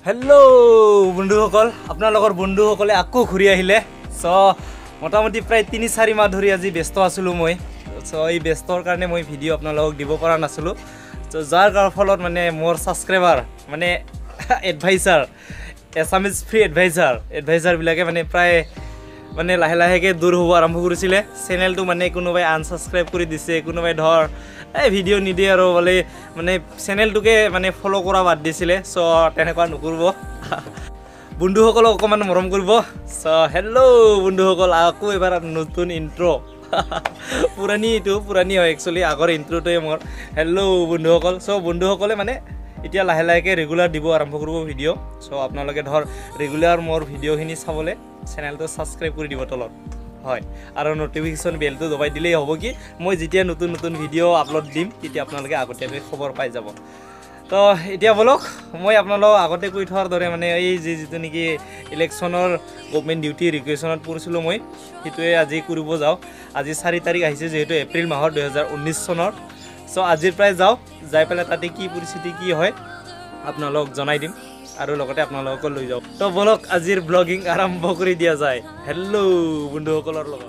hello बंधुসকল আপোনালোকৰ বন্ধুসকলে আকৌ ঘূৰি আহিলে সো মোটামুটি প্ৰায় ৩-৪ মাহ ধৰি আজি ব্যস্ত আছিলো মই সো এই ব্যস্তৰ কাৰণে মই ভিডিও আপোনালোকক দিব পৰা নাছিলো সো যাৰ ফলত মানে মোৰ সাবস্ক্ৰাইবাৰ মানে এডভাইজাৰ এছামিজ ফ্ৰী এডভাইজাৰ বিলাকে মানে প্ৰায় মানে লাহে লাহেকে দূৰ হ'ব আৰম্ভ কৰিছিলে চেনেলটো মানে কোনোবাই আনসাবস্ক্ৰাইব কৰি দিছে কোনোবাই ধৰ এই ভিডিও নিদিয়ে আৰু বলে মানে চেনেলটোকে মানে ফলো কৰা বাদ দিছিলে সো তেনেকুৱা নকৰিব বন্ধুসকলক অকমান মৰম কৰিব সো হেল্লো বন্ধুসকল আকৌ এবাৰ নতুন ইন্ট্ৰো পুৰানি হয় একচুয়ালি আগৰ ইন্ট্ৰোটোৱে মোৰ হেল্লো বন্ধুসকল সো বন্ধুসকলে মানে এতিয়া লাহে লাহেকে ৰেগুলাৰ দিব আৰম্ভ কৰিব ভিডিও সো আপোনালোকে ধৰ ৰেগুলাৰ মোৰ ভিডিওখিনি চাবলে চেনেলটো সাবস্ক্ৰাইব কৰি দিব তলত হয় আৰু নোটিফিকেশন বেলটো দবাই দিলেই হ'ব কি মই যেতিয়া নতুন ভিডিও আপলোড দিম তেতিয়া আপোনালোকে আগতীয়াকৈ খবৰ পাই যাব তো এতিয়া বলক মই আপোনালোক আগতে কৈ থোৱাৰ দৰে মানে এই যেটো নেকি ইলেকশনৰ গভৰ্নমেন্ট ডিউটি ৰিকুৱেশ্যনত পৰিছিল মই হিটোৱে আজি কৰিব যাও আজি 4 তাৰিখ আহিছে যেহেতু এপ্ৰিল মাহৰ 2019 চনৰ সো আজিৰ প্ৰায় যাও যাই পেলে তাতে কি পৰিস্থিতি কি হয় আপোনালোক জনাই দিম আৰু লগতে আপোনালোকক লৈ যাও তো বলক আজিৰ ব্লগিং আৰম্ভ কৰি দিয়া যায় হেল্লো বন্ধুসকলৰ লগত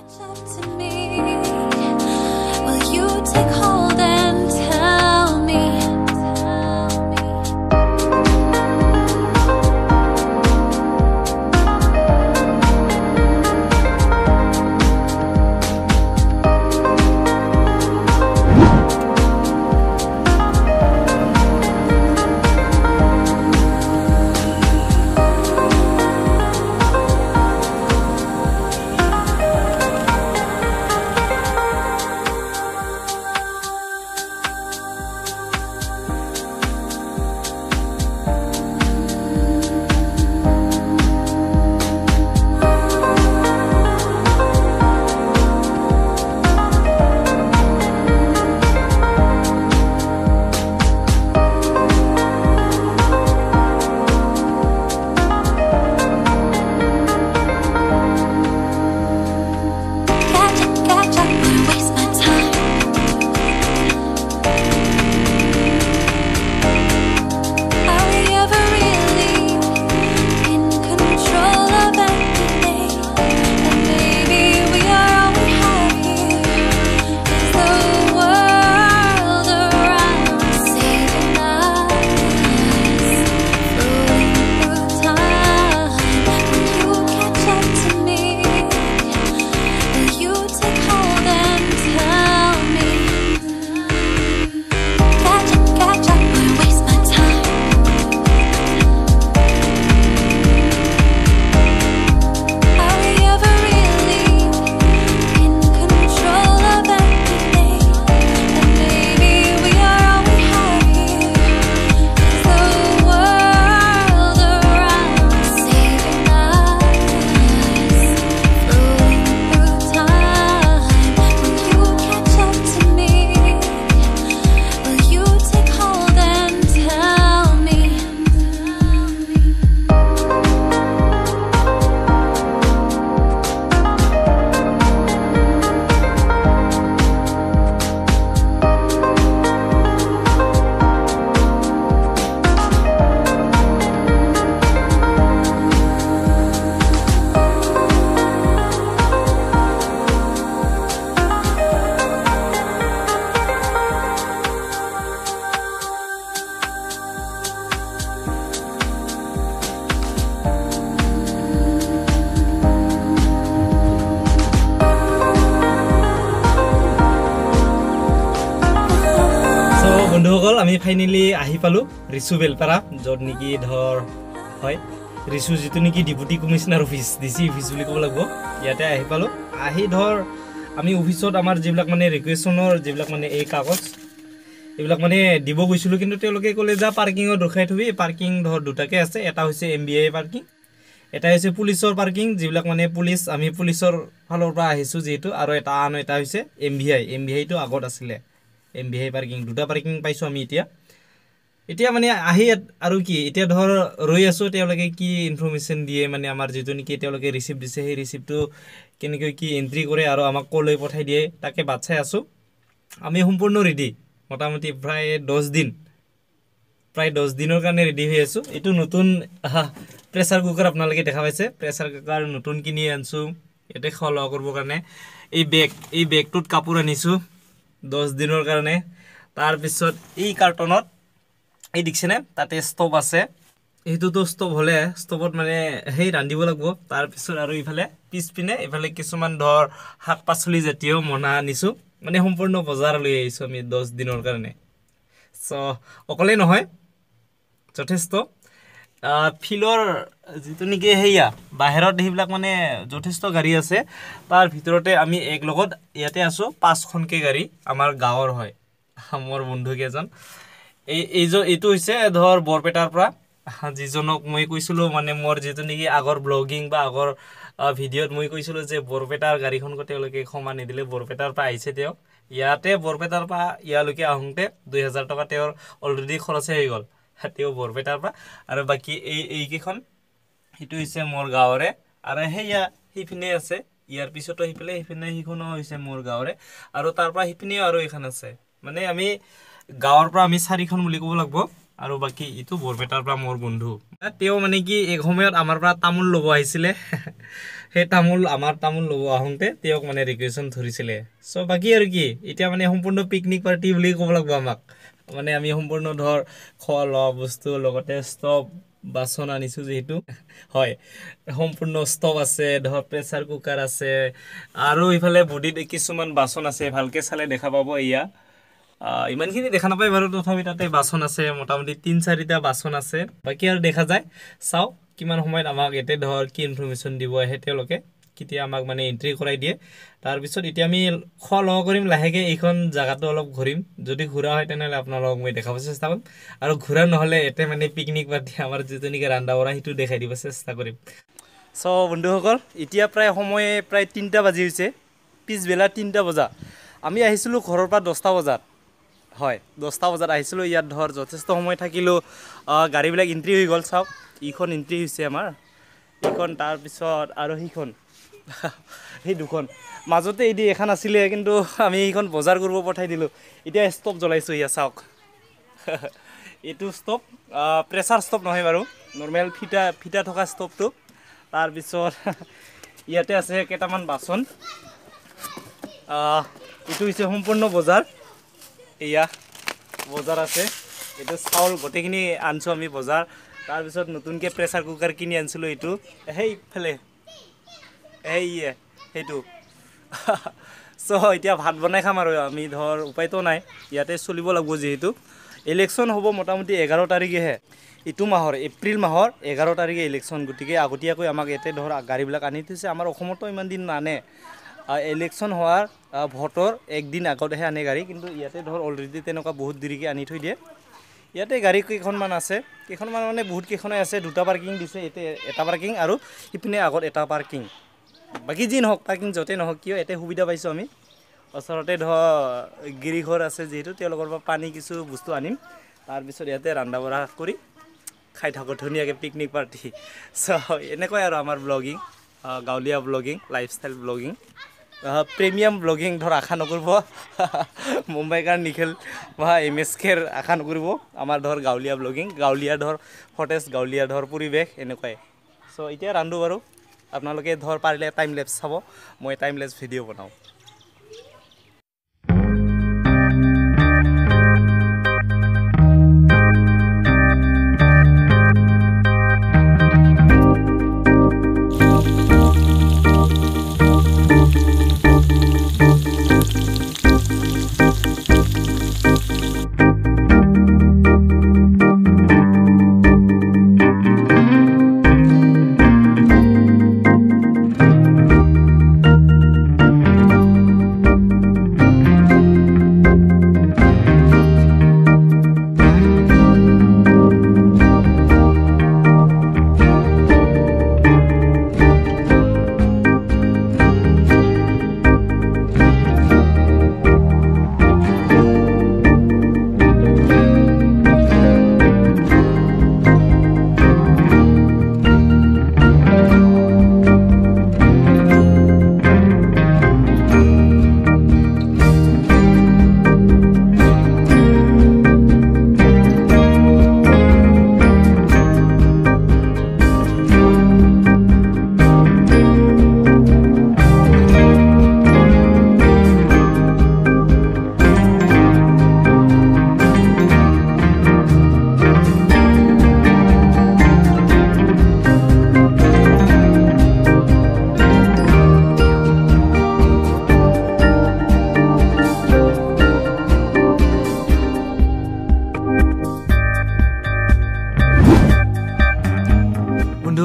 বন্ধুসকল আমি ফাইনালি আহি পালো ৰিসু বেলপাৰা যত নেকি ধৰ হয় ৰিসু যেটো নেকি deputy commissioner office DC office বুলি ক'ব লাগিব ইয়াতে আহি পালো আহি ধৰ আমি অফিসত আমাৰ যিবিলাক মানে ৰিকুৱেশ্যনৰ যিবিলাক মানে এই কাগজ এইবিলাক মানে দিব গৈছিল কিন্তু তেওঁলোকে ক'লে যা পাৰ্কিংত ৰখাই থবি পাৰ্কিং ধৰ দুটাকে আছে এটা হৈছে এমবিআই পাৰ্কিং এটা হৈছে পুলিচৰ পাৰ্কিং যিবিলাক মানে পুলিচ আমি পুলিচৰ ফালৰ পৰা আহিছো যেটো আৰু এটা হৈছে এমবিআই টো আগত আছিল এমবিআই পাৰ্কিং দুটা পাৰ্কিং পাইছো আমি এতিয়া মানে আহি আৰু কি এতিয়া ধৰ ৰৈ আছো তেওঁলোকে কি ইনফৰমেশন দিয়ে মানে আমাৰ যেটো নেকি তেওঁলোকে ৰিসিপ্ট দিছে সেই ৰিসিপ্টটো কেনেকৈ কি এন্ট্ৰি কৰে আৰু আমাক কলৈ পঠাই দিয়ে তাকে বাছাই আছো আমি সম্পূৰ্ণ ৰেডি মোটামুটি প্ৰায় 10 দিন প্ৰায় 10 দিনৰ কাৰণে ৰেডি হৈ আছো এটো নতুন প্ৰেসাৰ কুকাৰ আপোনালোকে দেখা পাইছে প্ৰেসাৰ কুকাৰ নতুন কিনি আনছো এতে খল কৰিব কাৰণে এই বেগটোত কাপোৰ আনিছো 10 দিনৰ কাৰণে তাৰ পিছত এই কাৰ্টনত এই দিখছেনে তাতে ষ্টভ আছে এইটো তো ষ্টভ হলে ষ্টভত মানে হেই ৰান্ধিব লাগিব তাৰ পিছত আৰু ইফালে পিছপিনে ইফালে কিছুমান ধৰ শাক পাচলি জাতীয় মনা আনিছো মানে সম্পূৰ্ণ বজাৰ লৈ আহিছো আমি 10 দিনৰ কাৰণে সো অকলে নহয় যথেষ্ট ফিলৰ যেটো নিকে হেয়া বাহিৰত হেবিলাক মানে যথেষ্ট গাড়ী আছে তাৰ ভিতৰতে আমি এক লগত ইয়াতে আছো 5খনকে গাড়ী আমাৰ গাঁৱৰ হয় মোৰ বন্ধু কেজন এইটো হৈছে ধৰ বৰপেটাৰ পৰা যিজনক মই কৈছিলো মানে মোৰ যেটো নিকি আগৰ ব্লগিং বা আগৰ ভিডিঅত মই কৈছিলো যে বৰপেটাৰ গাড়ীখন কতেলৈকে ক্ষমা নিদিলে বৰপেটাৰ পৰা আহিছে তেওঁ ইয়াতে বৰপেটাৰ পৰা ইয়ালৈকে আহোঁতে 2000 টকা তেওঁৰ অলৰেডি খৰচ হৈ গল তেওঁ বৰপেটাৰ পৰা আৰু বাকি এই কেখন হিটো হৈছে মোৰ গাঁৱৰে আৰু হেয়া হিপিনে আছে ইয়াৰ পিছতো হিপলে হিপিনে হিখনো হৈছে মোৰ গাঁৱৰে আৰু তাৰ পৰা হিপিনে আৰু এখন আছে মানে আমি গাঁৱৰ পৰা আমি 4খন বুলি ক'ব লাগিব আৰু বাকি ইটো বৰপেটাৰ পৰা মোৰ বন্ধু তেওঁ মানে কি এক সময়ত আমাৰ পৰা তামুল লব আহিছিলে হে আমাৰ তামুল লব আহোঁতে তেওঁক মানে ৰিকুৱেশন ধৰিছিলে সো বাকি আৰু কি এতিয়া মানে সম্পূৰ্ণ পিকনিক পাৰ্টি বুলি ক'ব লাগিব আমাক মানে আমি সম্পূৰ্ণ ধৰ খোৱা বস্তু লগতে ষ্টভ বাসন আনিছো যেহেতু হয় সম্পূৰ্ণ ষ্টভ আছে ধৰ প্ৰেসাৰ কুকাৰ আছে আৰু ইফালে বডিত কিছুমান বাসন আছে ভালকে চালে দেখা পাব ইয়া ইমানখিনি দেখা নাপায় বাৰু তথাপি তাতে বাসন আছে মোটামুটি 3-4টা বাসন আছে বাকি আৰু দেখা যায় চাও কিমান সময়ত আমাক এতে ধৰ কি ইনফৰমেশন দিব হেতেলকে কিতিয়া আমাক মানে এন্ট্ৰি কৰাই দিয়ে তাৰ পিছত এতিয়া আমি খল কৰিম লাহেকে এইখন জায়গাটো অলপ ঘুৰিম যদি ঘুৰা হয় তেনেহলে আপোনালোকক মই দেখাব চেষ্টা কৰিম আৰু ঘুৰা নহলে এতে মানে পিকনিক পাৰ্টি আমাৰ যেতনিকে ৰান্দা বৰা হিটো দেখাই দিব চেষ্টা কৰিম সো বন্ধুসকল এতিয়া প্ৰায় সময় প্ৰায় 3টা বাজি হৈছে পিছবেলা 3টা বজা আমি আহিছিলো ঘৰৰ পৰা 10টা বজাত হয় 10টা বজাত আহিছিলো ইয়াত ধৰ যথেষ্ট সময় থাকিলো গাড়ীবিলাক এন্ট্ৰি হৈ গল চাওক ইখন এন্ট্ৰি হৈছে আমাৰ ইখন তাৰ পিছত আৰু হিখন এই দুখন মাজতে এদি এখন আছিলে কিন্তু আমি এইখন বজাৰ কৰিব পঠাই দিলো এতিয়া ষ্টপ জ্বলাইছো ইয়া চাওক এটো ষ্টপ প্ৰেসাৰ ষ্টপ নহয় বাৰু নরমাল ফিটা থকা ষ্টপটো তাৰ পিছত ইয়াতে আছে কেটামান বাসন এটো হৈছে সম্পূৰ্ণ বজাৰ এয়া বজাৰ আছে এটো চাউল গটেখিনি আনছো আমি বজাৰ তাৰ পিছত নতুনকে প্ৰেসাৰ কুকাৰ কিনি আনছিলো এটো হেই ফেলে হেইটো সো এতিয়া ভাত বনাই খাম আৰু আমি ধৰ উপায়তো নাই ইয়াতে চলিব লাগিব যেহেতু ইলেকশন হ'ব মোটামুটি 11 তাৰিখে ইটো মাহৰ এপ্ৰিল মাহৰ 11 তাৰিখে ইলেকশন গটিকে আগতিয়াকৈ আমাক এতে ধৰ গাড়ীবিলাক আনি থৈছে আমাৰ অসমতো ইমান দিন নানে ইলেকশন হোৱাৰ ভোটৰ একদিন আগতেহে আনে গাড়ী কিন্তু ইয়াতে ধৰ অলৰেডি তেনেকুৱা বহুত দেৰিকে আনি থৈ দিয়ে ইয়াতে গাড়ী কেইখনমান আছে কেইখনমান মানে বহুত কেইখনে আছে দুটা পাৰ্কিং দিছে এতে এটা পাৰ্কিং আৰু ইপিনে আগত এটা পাৰ্কিং বাকি যি নহক পাৰ্কিং যতে নহক কিয় এতে সুবিধা পাইছো আমি ওচৰতে ধৰ গিৰিঘৰ আছে যেহেতু তেওঁলোকৰ পৰা পানী কিছু বস্তু আনিম তাৰ পিছত ইয়াতে ৰান্দা বঢ়া কৰি খাই থাকো ধুনীয়াকে পিকনিক পাৰ্টি সো এনেকৈ আৰু আমাৰ ব্লগিং গাউলিয়া blogging lifestyle blogging premium blogging ধৰ আশা নকৰিব মুম্বাইকাৰ নিখিল বা এমএসকেৰ আশা নকৰিব আমাৰ ধৰ গাউলিয়া ব্লগিং গাউলিয়া ধৰ ফটেজ গাউলিয়া ধৰ পৰিবেশ এনেকৈ সো এতিয়া ৰান্ধো বাৰু আপোনালোকে ধৰ পাৰিলে টাইম লেপছ চাব মই টাইম লেপছ ভিডিঅ' বনাও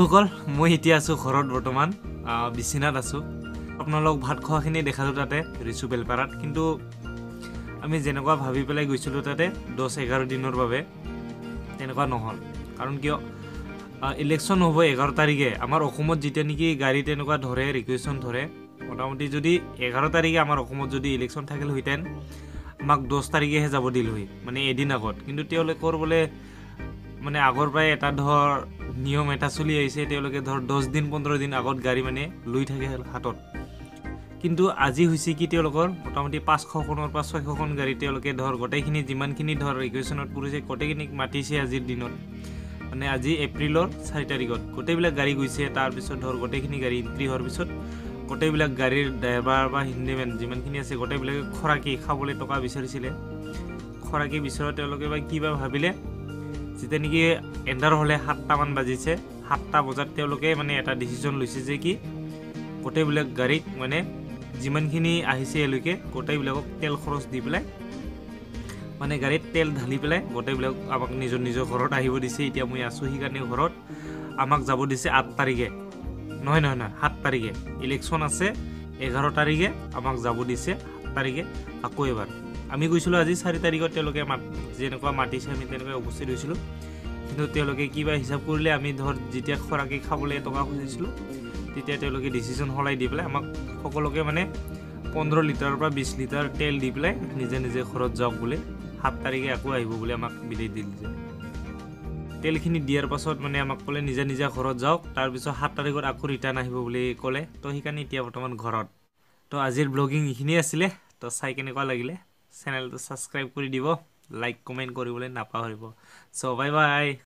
বন্ধুসকল মই এতিয়া আছোঁ ঘৰত বৰ্তমান বিছিনাত আছোঁ আপোনালোক ভাত খোৱাখিনি দেখালোঁ তাতে ৰিচু বেলপাৰাত কিন্তু আমি যেনেকুৱা ভাবি পেলাই গৈছিলোঁ তাতে 10-11 দিনৰ বাবে তেনেকুৱা নহ'ল কাৰণ কিয় ইলেকশ্যন হ'ব 11 তাৰিখে আমাৰ অসমত যেতিয়া নেকি গাড়ী তেনেকুৱা ধৰে ৰিকুৱেশ্যন ধৰে মোটামুটি যদি 11 তাৰিখে আমাৰ অসমত যদি ইলেকশ্যন থাকিলহেঁতেন আমাক 10 তাৰিখেহে যাব দিলহি মানে এদিন আগত কিন্তু তেওঁলোকৰ বোলে মানে আগৰ পৰাই এটা ধৰ নিয়ম এটা চলি আহিছে তেওঁলোকে ধৰ 10 দিন 15 দিন আগত গাড়ী মানে লৈ থাকে হাতত কিন্তু আজি হৈছে কি তেওঁলোকৰ মোটামুটি 500খনৰ পৰা 600খন গাড়ী তেওঁলোকে ধৰ গোটেইখিনি যিমানখিনি ধৰ ৰিকুৱেশ্যনত পৰিছে গোটেইখিনিক মাতিছে আজিৰ দিনত মানে আজি এপ্ৰিলৰ 4 তাৰিখত গোটেইবিলাক গাড়ী গৈছে তাৰপিছত ধৰ গোটেইখিনি গাড়ী এন্ট্ৰি হোৱাৰ পিছত গোটেইবিলাক গাড়ীৰ ড্ৰাইভাৰ বা হিন্দিমেন যিমানখিনি আছে গোটেইবিলাকে খৰাকি খাবলৈ টকা বিচাৰিছিলে খৰাকি বিচৰা তেওঁলোকে বা কিবা ভাবিলে যেতিয়া নেকি এন্ধাৰ হ'লে 7টামান বাজিছে 7টা বজাত তেওঁলোকে মানে এটা ডিচিশ্যন লৈছে যে কি গোটেইবিলাক গাড়ীক মানে যিমানখিনি আহিছে এলৈকে গোটেইবিলাকক তেল খৰচ দি পেলাই মানে গাড়ীত তেল ঢালি পেলাই গোটেইবিলাক আমাক নিজৰ ঘৰত আহিব দিছে এতিয়া মই আছোঁ সেইকাৰণে ঘৰত আমাক যাব দিছে 8 তাৰিখে নহয় 7 তাৰিখে ইলেকশ্যন আছে 11 তাৰিখে আমাক যাব দিছে 7 তাৰিখে আকৌ এবাৰ আমি গৈছিলোঁ আজি 4 তাৰিখত তেওঁলোকে যেনেকুৱা মাতিছে আমি তেনেকৈ উপস্থিত হৈছিলোঁ কিন্তু তেওঁলোকে কিবা হিচাপ কৰিলে আমি ধৰ যেতিয়া খৰাকি খাবলৈ টকা খুজিছিলোঁ তেতিয়া তেওঁলোকে ডিচিশ্যন সলাই দি পেলাই আমাক সকলোকে মানে 15 লিটাৰৰ পৰা 20 লিটাৰ তেল দি পেলাই নিজে ঘৰত যাওক বোলে 7 তাৰিখে আকৌ আহিব বোলে আমাক বিদায় দিলে তেলখিনি দিয়াৰ পাছত মানে আমাক ক'লে নিজে ঘৰত যাওক তাৰপিছত 7 তাৰিখত আকৌ ৰিটাৰ্ণ আহিব বুলি ক'লে তো সেইকাৰণে এতিয়া বৰ্তমান ঘৰত তো আজিৰ ব্লগিং এইখিনিয়ে আছিলে তো চাই কেনেকুৱা লাগিলে চেনেলটো ছাবস্ক্ৰাইব কৰি দিব লাইক কমেণ্ট কৰিবলৈ নাপাহৰিব চ' বাই